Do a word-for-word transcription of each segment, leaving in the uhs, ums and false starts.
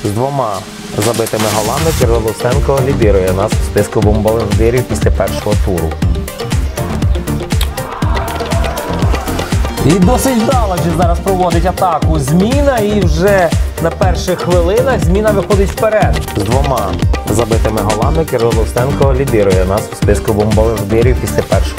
З двома забитими голами Кирило Луценко лідирує нас в списку бомбардирів після першого туру. І досить вдало зараз проводить атаку Зміна, і вже на перших хвилинах Зміна виходить вперед. З двома забитими голами Кирило Луценко лідирує нас в списку бомбардирів після першого.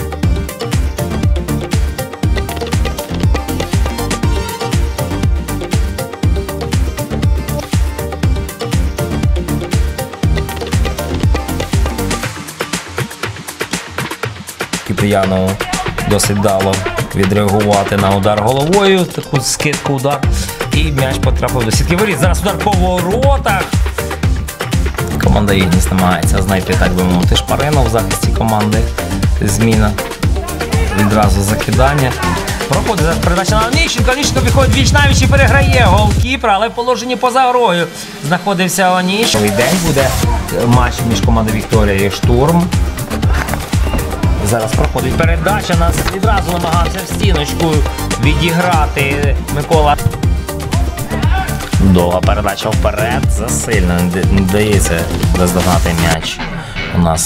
Кіпріянову досить вдало відреагувати на удар головою, таку скидку удар, і м'яч потрапив до сітки воріт. Зараз удар по воротах. Команда Ігніс намагається знайти, так би мовити, шпарину в захисті команди Зміна. Відразу закидання. Проходить зараз передача на Оніщенко. Оніщенко підходить віч-навіч і переграє голкіпера, але в положенні поза грою знаходився Оніщенко. Новий день буде матч між командою Вікторія і Штурм. Зараз проходить передача, нас відразу намагався в стіночку відіграти Микола. Довга передача вперед, засильно, не вдається роздогнати м'яч у нас.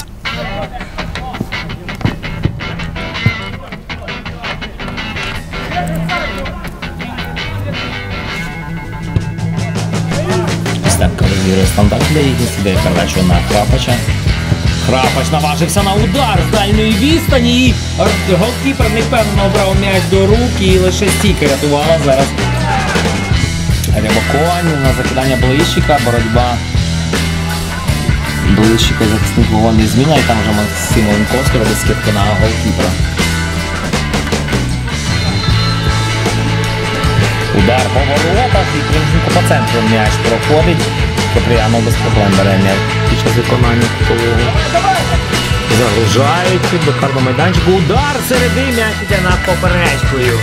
Ось так розігрує стандарт для Ігніс, іде передачу на Храпача. Храпач наважився на удар з дальньої відстані, і голкіпер невпевнено обрав м'яч до рук, і лише стійка рятувала зараз Рябоконь на закидання Блищика, боротьба Блищика і захисник вогонний Зміна, і там вже Максим Ленковський робить скидку на голкіпера. Удар по воротах, і Кримченко по центру м'яч проходить. Кіпріянов без проблем бере м'яч під час виконання кутового. Загружають до карного майданчику. Удар середи, м'яч іде над поперечкою.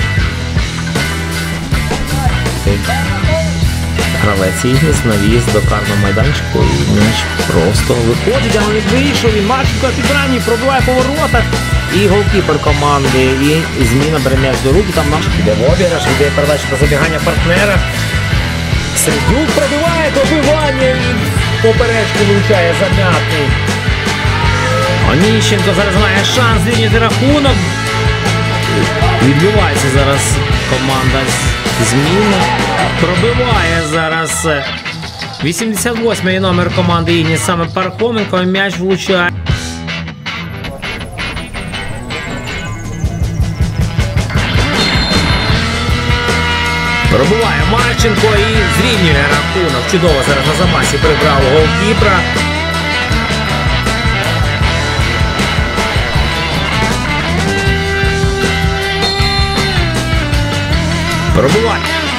Гравець Ігніс навіз до карного майданчику, і м'яч просто виходить, але не вийшов. І Марченко підбирання пробиває по воротах. І голкіпер команди, і Зміна бере м'яч до рук, і там наш іде в обіграш, іде передача до забігання партнера. Сердюк пробиває добивання і поперечку влучає Замятний. Оніщенко зараз має шанс зрівняти рахунок. Відбивається зараз команда Зміна. Пробиває зараз вісімдесят восьмий номер команди Ігніс, саме Пархоменко, і м'яч влучає. Пробиває Марченко і зрівнює рахунок. Чудово зараз на замасі прибрав голкіпера. Пробиває.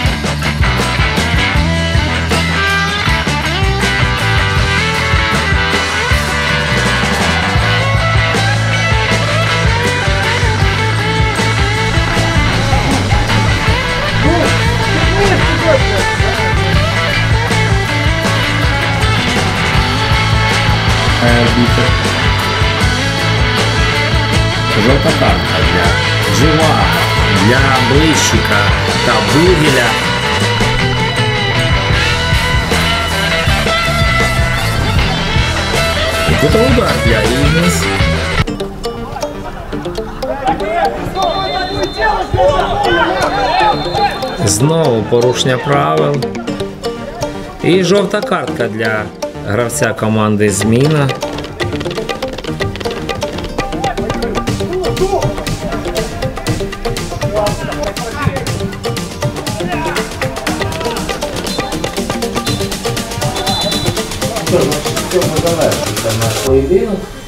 Жовта картка для Жива, для Блищика та Бугеля. І кутовий удар для Ігніс. Знову порушення правил. І жовта картка для гравця команди Зміна. Цьому завершується наш поєдинок.